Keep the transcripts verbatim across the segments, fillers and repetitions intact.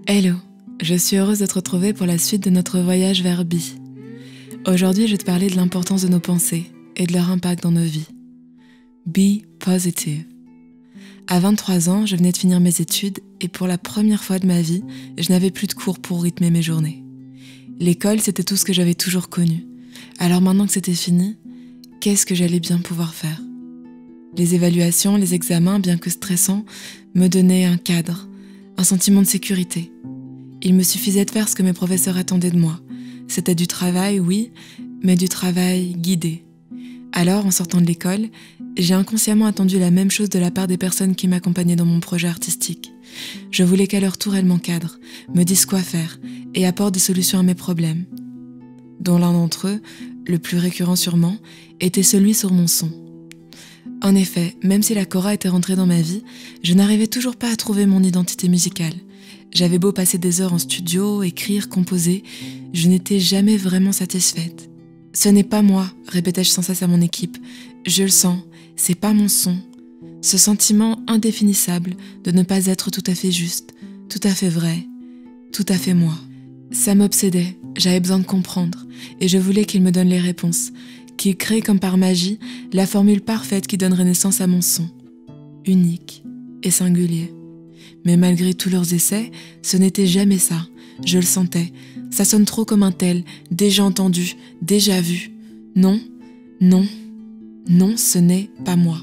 Hello, je suis heureuse de te retrouver pour la suite de notre voyage vers Be. Aujourd'hui, je vais te parler de l'importance de nos pensées et de leur impact dans nos vies. Be positive. À vingt-trois ans, je venais de finir mes études et pour la première fois de ma vie, je n'avais plus de cours pour rythmer mes journées. L'école, c'était tout ce que j'avais toujours connu. Alors maintenant que c'était fini, qu'est-ce que j'allais bien pouvoir faire ? Les évaluations, les examens, bien que stressants, me donnaient un cadre, un sentiment de sécurité. Il me suffisait de faire ce que mes professeurs attendaient de moi. C'était du travail, oui, mais du travail guidé. Alors, en sortant de l'école, j'ai inconsciemment attendu la même chose de la part des personnes qui m'accompagnaient dans mon projet artistique. Je voulais qu'à leur tour elles m'encadrent, me disent quoi faire et apportent des solutions à mes problèmes. Dont l'un d'entre eux, le plus récurrent sûrement, était celui sur mon son. En effet, même si la kora était rentrée dans ma vie, je n'arrivais toujours pas à trouver mon identité musicale. J'avais beau passer des heures en studio, écrire, composer, je n'étais jamais vraiment satisfaite. « Ce n'est pas moi », répétais-je sans cesse à mon équipe. « Je le sens, c'est pas mon son. » Ce sentiment indéfinissable de ne pas être tout à fait juste, tout à fait vrai, tout à fait moi. Ça m'obsédait, j'avais besoin de comprendre, et je voulais qu'il me donne les réponses, qu'il crée comme par magie la formule parfaite qui donnerait naissance à mon son. Unique et singulier. Mais malgré tous leurs essais, ce n'était jamais ça. Je le sentais. Ça sonne trop comme un tel, déjà entendu, déjà vu. Non, non, non, ce n'est pas moi.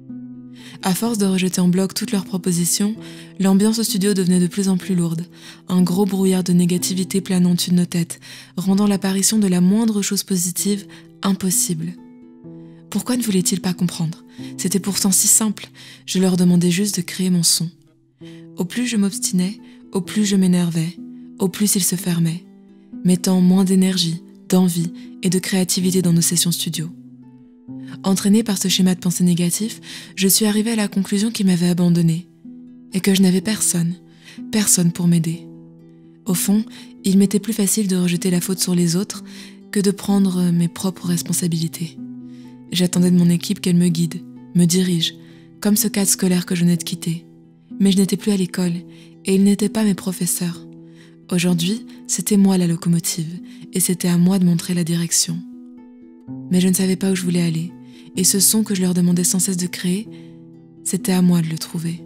À force de rejeter en bloc toutes leurs propositions, l'ambiance au studio devenait de plus en plus lourde. Un gros brouillard de négativité planant au-dessus de nos têtes, rendant l'apparition de la moindre chose positive impossible. Pourquoi ne voulaient-ils pas comprendre ? C'était pourtant si simple. Je leur demandais juste de créer mon son. Au plus je m'obstinais, au plus je m'énervais, au plus ils se fermaient, mettant moins d'énergie, d'envie et de créativité dans nos sessions studio. Entraînée par ce schéma de pensée négatif, je suis arrivée à la conclusion qu'ils m'avaient abandonnée et que je n'avais personne, personne pour m'aider. Au fond, il m'était plus facile de rejeter la faute sur les autres que de prendre mes propres responsabilités. J'attendais de mon équipe qu'elle me guide, me dirige, comme ce cadre scolaire que je venais de quitter. Mais je n'étais plus à l'école, et ils n'étaient pas mes professeurs. Aujourd'hui, c'était moi la locomotive, et c'était à moi de montrer la direction. Mais je ne savais pas où je voulais aller, et ce son que je leur demandais sans cesse de créer, c'était à moi de le trouver.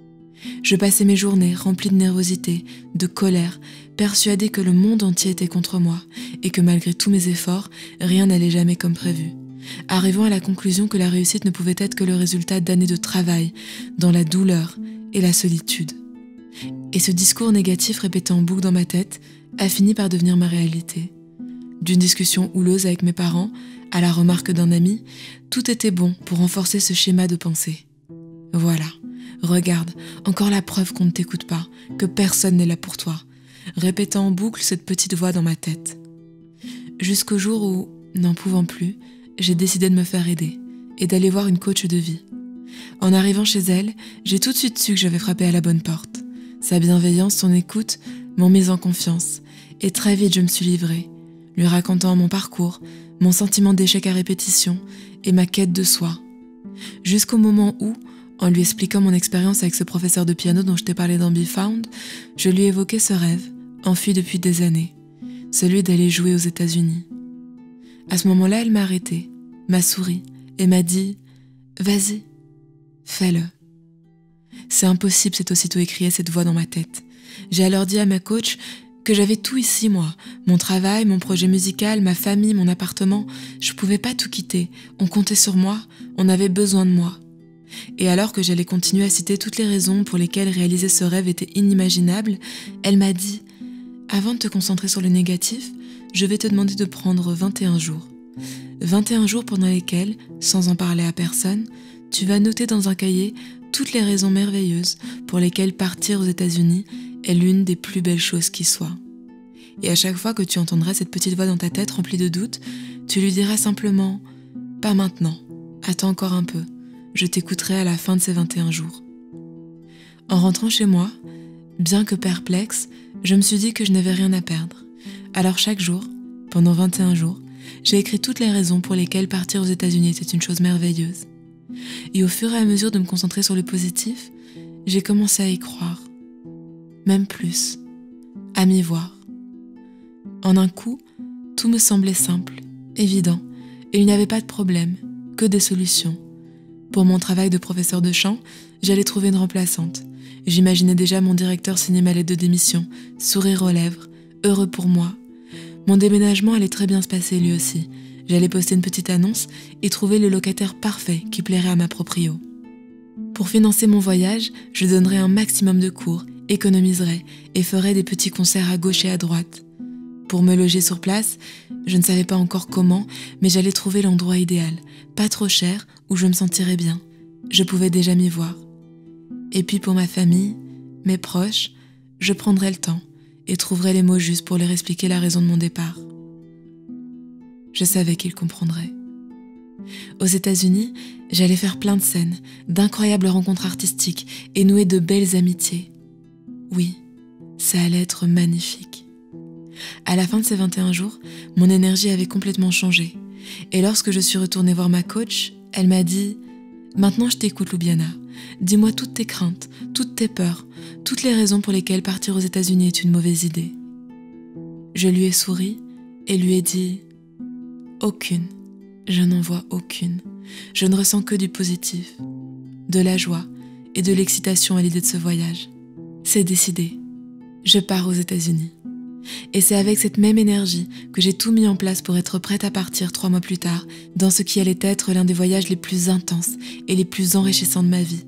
Je passais mes journées remplies de nervosité, de colère, persuadée que le monde entier était contre moi, et que malgré tous mes efforts, rien n'allait jamais comme prévu. Arrivant à la conclusion que la réussite ne pouvait être que le résultat d'années de travail, dans la douleur et la solitude. Et ce discours négatif répété en boucle dans ma tête a fini par devenir ma réalité. D'une discussion houleuse avec mes parents à la remarque d'un ami, tout était bon pour renforcer ce schéma de pensée. Voilà, regarde, encore la preuve qu'on ne t'écoute pas, que personne n'est là pour toi, répétant en boucle cette petite voix dans ma tête. Jusqu'au jour où, n'en pouvant plus, j'ai décidé de me faire aider et d'aller voir une coach de vie. En arrivant chez elle, j'ai tout de suite su que j'avais frappé à la bonne porte. Sa bienveillance, son écoute m'ont mise en confiance et très vite je me suis livrée, lui racontant mon parcours, mon sentiment d'échec à répétition et ma quête de soi. Jusqu'au moment où, en lui expliquant mon expérience avec ce professeur de piano dont je t'ai parlé dans Be Found, je lui évoquais ce rêve, enfui depuis des années, celui d'aller jouer aux États-Unis. À ce moment-là, elle m'a arrêtée, m'a souri et m'a dit « Vas-y, fais-le ». C'est impossible, s'est aussitôt écrié cette voix dans ma tête. J'ai alors dit à ma coach que j'avais tout ici, moi. Mon travail, mon projet musical, ma famille, mon appartement. Je pouvais pas tout quitter. On comptait sur moi, on avait besoin de moi. Et alors que j'allais continuer à citer toutes les raisons pour lesquelles réaliser ce rêve était inimaginable, elle m'a dit « Avant de te concentrer sur le négatif, je vais te demander de prendre vingt et un jours. vingt et un jours pendant lesquels, sans en parler à personne, tu vas noter dans un cahier toutes les raisons merveilleuses pour lesquelles partir aux États-Unis est l'une des plus belles choses qui soient. Et à chaque fois que tu entendras cette petite voix dans ta tête remplie de doutes, tu lui diras simplement « Pas maintenant, attends encore un peu, je t'écouterai à la fin de ces vingt et un jours. » En rentrant chez moi, bien que perplexe, je me suis dit que je n'avais rien à perdre. Alors chaque jour, pendant vingt et un jours, j'ai écrit toutes les raisons pour lesquelles partir aux États-Unis était une chose merveilleuse. Et au fur et à mesure de me concentrer sur le positif, j'ai commencé à y croire. Même plus. à m'y voir. En un coup, tout me semblait simple, évident, et il n'y avait pas de problème, que des solutions. Pour mon travail de professeur de chant, j'allais trouver une remplaçante. J'imaginais déjà mon directeur signer ma lettre de démission, sourire aux lèvres, heureux pour moi. Mon déménagement allait très bien se passer lui aussi. J'allais poster une petite annonce et trouver le locataire parfait qui plairait à ma proprio. Pour financer mon voyage, je donnerais un maximum de cours, économiserais et ferais des petits concerts à gauche et à droite. Pour me loger sur place, je ne savais pas encore comment, mais j'allais trouver l'endroit idéal, pas trop cher, où je me sentirais bien. Je pouvais déjà m'y voir. Et puis pour ma famille, mes proches, je prendrais le temps et trouverais les mots justes pour leur expliquer la raison de mon départ. Je savais qu'ils comprendraient. Aux États-Unis, j'allais faire plein de scènes, d'incroyables rencontres artistiques et nouer de belles amitiés. Oui, ça allait être magnifique. À la fin de ces vingt et un jours, mon énergie avait complètement changé. Et lorsque je suis retournée voir ma coach, elle m'a dit « Maintenant je t'écoute, Loubiana. Dis-moi toutes tes craintes, toutes tes peurs, toutes les raisons pour lesquelles partir aux États-Unis est une mauvaise idée. » Je lui ai souri et lui ai dit « Aucune. Je n'en vois aucune. Je ne ressens que du positif, de la joie et de l'excitation à l'idée de ce voyage. C'est décidé. Je pars aux États-Unis. » Et c'est avec cette même énergie que j'ai tout mis en place pour être prête à partir trois mois plus tard dans ce qui allait être l'un des voyages les plus intenses et les plus enrichissants de ma vie.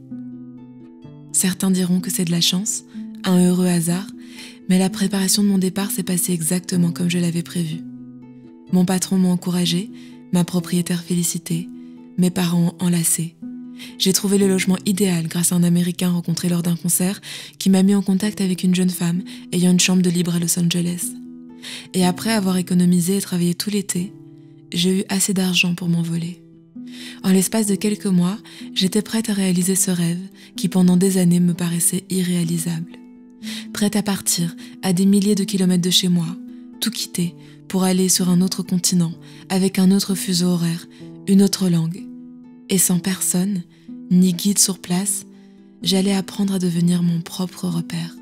Certains diront que c'est de la chance, un heureux hasard, mais la préparation de mon départ s'est passée exactement comme je l'avais prévu. Mon patron m'a encouragé, ma propriétaire félicité, mes parents enlacés. J'ai trouvé le logement idéal grâce à un Américain rencontré lors d'un concert qui m'a mis en contact avec une jeune femme ayant une chambre de libre à Los Angeles. Et après avoir économisé et travaillé tout l'été, j'ai eu assez d'argent pour m'envoler. En l'espace de quelques mois, j'étais prête à réaliser ce rêve qui pendant des années me paraissait irréalisable. Prête à partir à des milliers de kilomètres de chez moi, tout quitter pour aller sur un autre continent avec un autre fuseau horaire, une autre langue. Et sans personne, ni guide sur place, j'allais apprendre à devenir mon propre repère.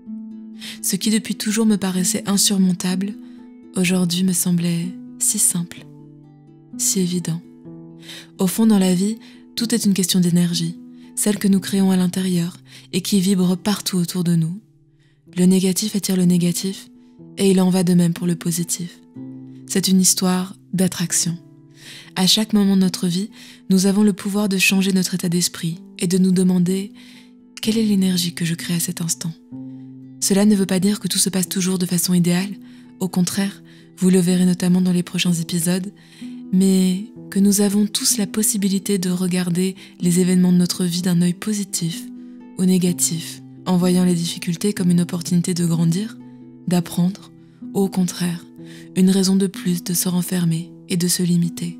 Ce qui depuis toujours me paraissait insurmontable, aujourd'hui me semblait si simple, si évident. Au fond, dans la vie, tout est une question d'énergie, celle que nous créons à l'intérieur et qui vibre partout autour de nous. Le négatif attire le négatif, et il en va de même pour le positif. C'est une histoire d'attraction. À chaque moment de notre vie, nous avons le pouvoir de changer notre état d'esprit et de nous demander « Quelle est l'énergie que je crée à cet instant ?» Cela ne veut pas dire que tout se passe toujours de façon idéale, au contraire, vous le verrez notamment dans les prochains épisodes, mais que nous avons tous la possibilité de regarder les événements de notre vie d'un œil positif ou négatif, en voyant les difficultés comme une opportunité de grandir, d'apprendre, ou au contraire, une raison de plus de se renfermer et de se limiter.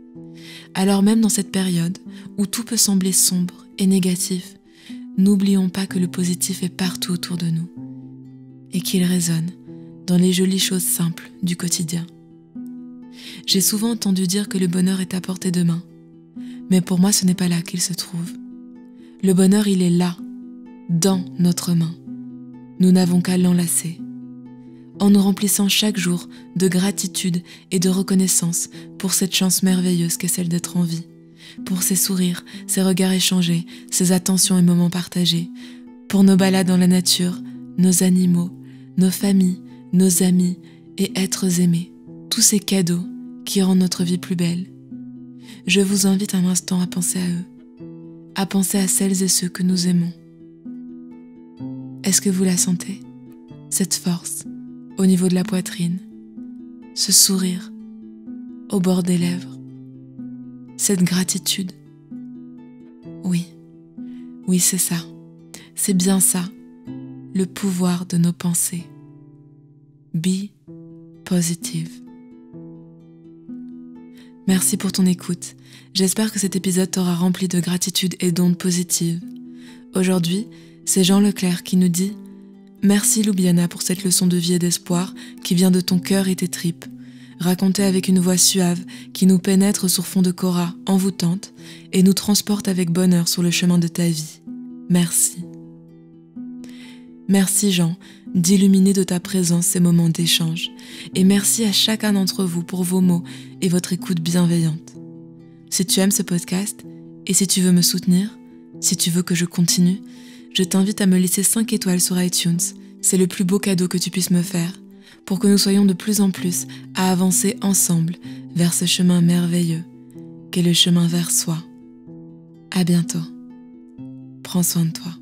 Alors même dans cette période où tout peut sembler sombre et négatif, n'oublions pas que le positif est partout autour de nous et qu'il résonne dans les jolies choses simples du quotidien. J'ai souvent entendu dire que le bonheur est à portée de main, mais pour moi ce n'est pas là qu'il se trouve. Le bonheur, il est là, dans notre main. Nous n'avons qu'à l'enlacer. En nous remplissant chaque jour de gratitude et de reconnaissance pour cette chance merveilleuse qu'est celle d'être en vie, pour ces sourires, ces regards échangés, ces attentions et moments partagés, pour nos balades dans la nature, nos animaux, nos familles, nos amis et êtres aimés, tous ces cadeaux qui rendent notre vie plus belle. Je vous invite un instant à penser à eux, à penser à celles et ceux que nous aimons. Est-ce que vous la sentez, cette force au niveau de la poitrine, ce sourire au bord des lèvres, cette gratitude? Oui, oui c'est ça, c'est bien ça, le pouvoir de nos pensées. Be positive. Merci pour ton écoute. J'espère que cet épisode t'aura rempli de gratitude et d'ondes positives. Aujourd'hui, c'est Jean Leclerc qui nous dit « Merci Loubiana pour cette leçon de vie et d'espoir qui vient de ton cœur et tes tripes, racontée avec une voix suave qui nous pénètre sur fond de kora envoûtante et nous transporte avec bonheur sur le chemin de ta vie. Merci. » Merci Jean, d'illuminer de ta présence ces moments d'échange. Et merci à chacun d'entre vous pour vos mots et votre écoute bienveillante. Si tu aimes ce podcast et si tu veux me soutenir, si tu veux que je continue, je t'invite à me laisser cinq étoiles sur iTunes. C'est le plus beau cadeau que tu puisses me faire pour que nous soyons de plus en plus à avancer ensemble vers ce chemin merveilleux qu'est le chemin vers soi. À bientôt. Prends soin de toi.